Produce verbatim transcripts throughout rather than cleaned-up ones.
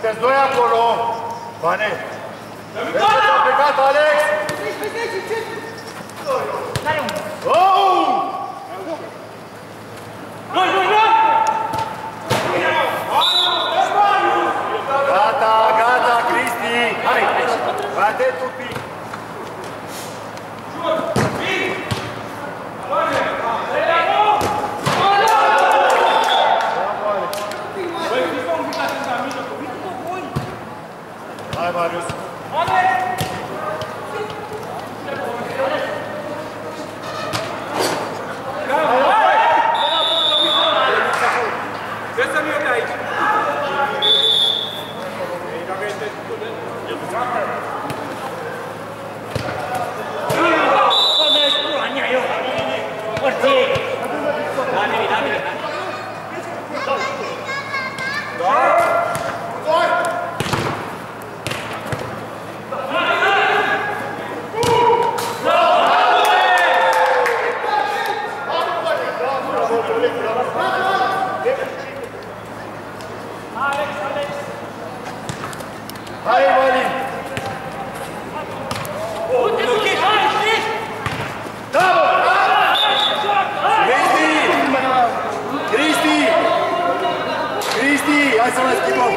Sunteți doi acolo! Vane! Vezi că ți-a plecat, Alex! Care unul? Oh! Noi, noi, noi! Gata, gata, Cristi! Hai! Bate tu pic! Hai, Marius! Hai, Mali! Da, bă! Cristi! Cristi! Cristi! Hai să mă schimbăm!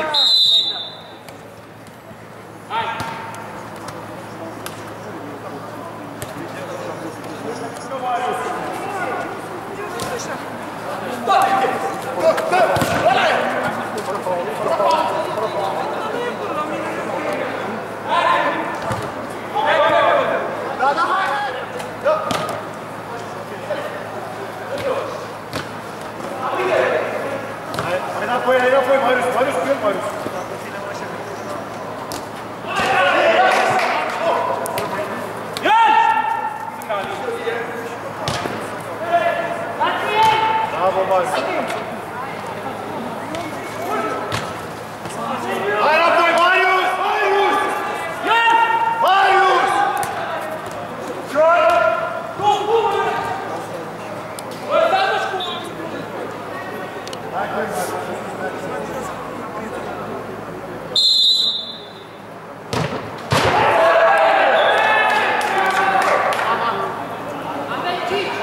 Înapoi, înapoi, Marius, Marius, cu el, Marius. Bravo, Marius. Hai înapoi, Marius! Marius! Marius! Hai, hai, Marius.